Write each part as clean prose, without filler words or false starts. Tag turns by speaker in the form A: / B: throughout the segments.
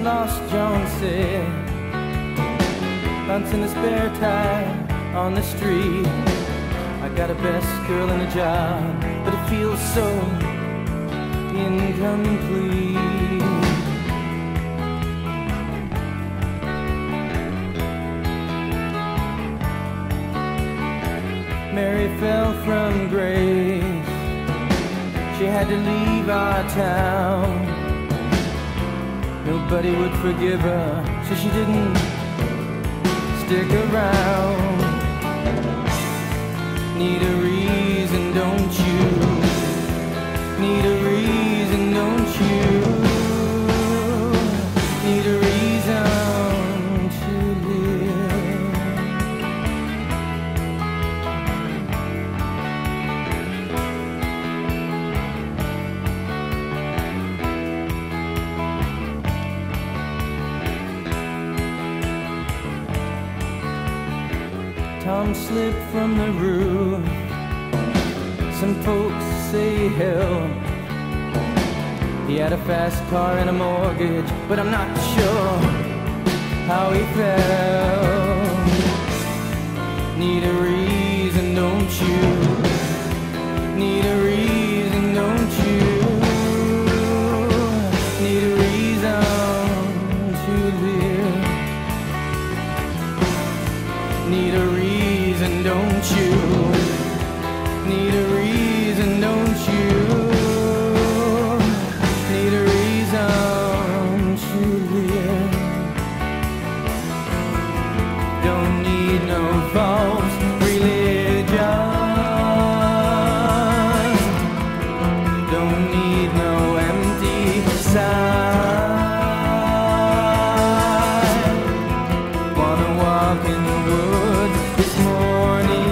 A: lost, John said. Lunch in the spare tire on the street. I got a best girl in a job, but it feels so incomplete. Mary fell from grace. She had to leave our town. Nobody would forgive her, so she didn't stick around. Need a reason, don't you? Need a reason, don't you? Need a reason to live. Tom slipped from the roof. Some folks say hell. He had a fast car and a mortgage, but I'm not sure how he fell. Need a reason, don't you? Need a reason, don't you? Need a reason to live. Need a reason, don't you? Need a reason, don't you? Need a reason to live. Don't need no false religion. Don't need no empty sign. Wanna walk in the woods this morning.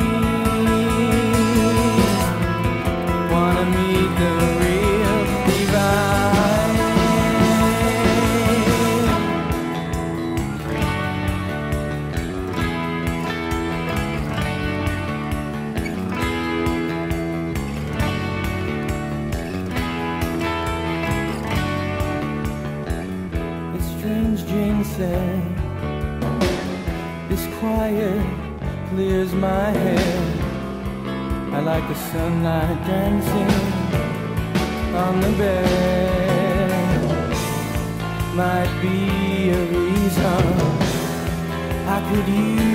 A: Meet the real divine. It's strange, Jane said. This quiet clears my head. I like the sunlight dancing on the bed. Might be a reason I could use